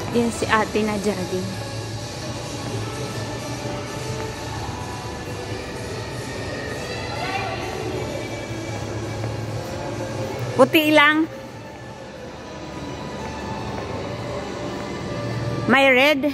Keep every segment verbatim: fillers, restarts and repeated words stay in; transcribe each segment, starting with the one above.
Yan si ate na jogging. Puti lang. May red.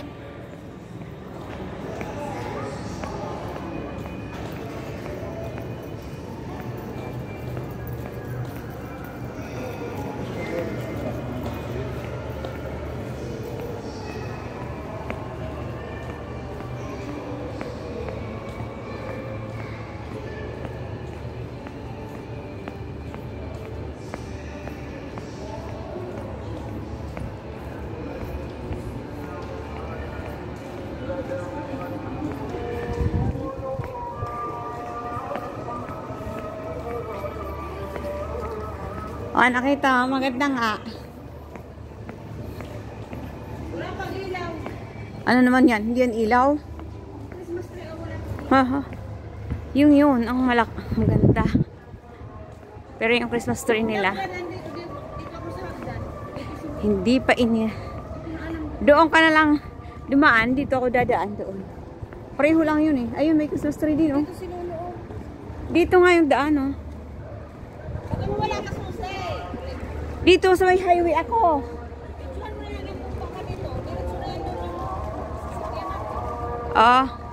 O, nakita mo, maganda nga. Wala pang ilaw. Ano naman yan? Hindi yan ilaw? Christmas tree o wala. Haha. Yung yun, ang malak, maganda. Pero yung Christmas tree nila, Dito, dito, dito ako sa hagdan. hindi pa ini. Doon ka na lang dumaan, dito ako dadaan doon. Pareho lang yun eh. Ayun, may Christmas tree din oh. Dito sinunoon. Dito nga yung daan oh. Pag mo wala ka susi. Dito sa may highway ako. Picturean mo na lang yung baka dito. Diretso na yan doon yung sasakyan natin. Ah.